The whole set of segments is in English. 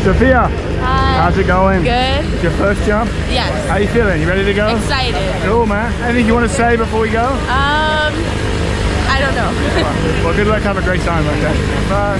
Sophia, Hi. how's it going? Good. It's your first jump? Yes. How you feeling? You ready to go? Excited. Cool, man. Anything you want to say before we go? I don't know. Well, good luck. Have a great time, okay? Bye.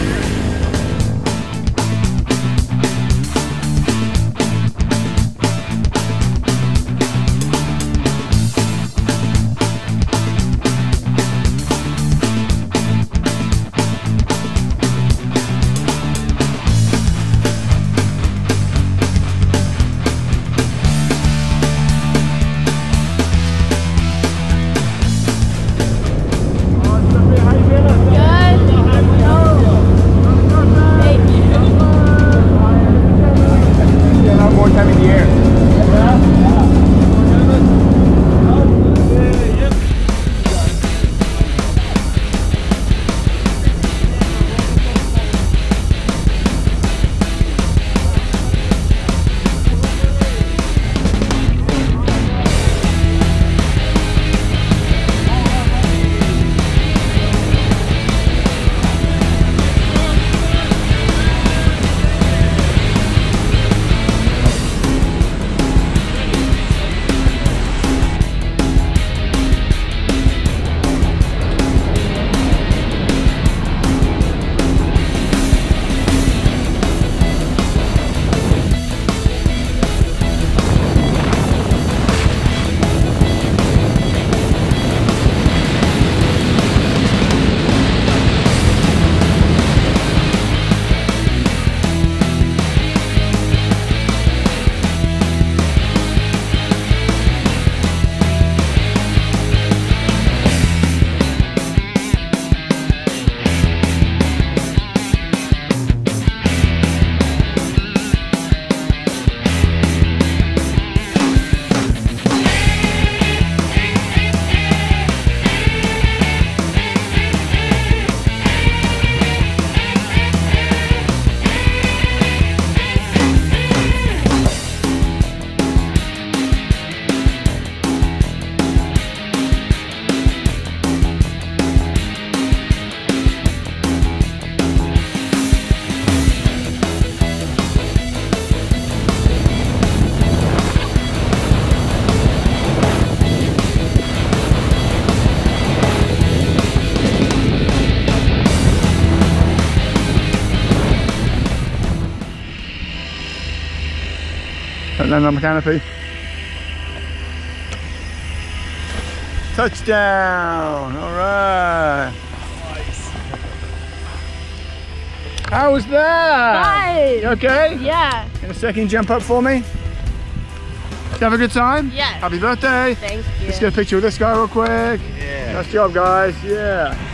And then on the canopy. Touchdown! All right. Nice. How was that? Nice. You okay? Yeah. In a second, jump up for me. Did you have a good time? Yes. Happy birthday. Thank you. Let's get a picture with this guy real quick. Yeah. Nice job, guys. Yeah.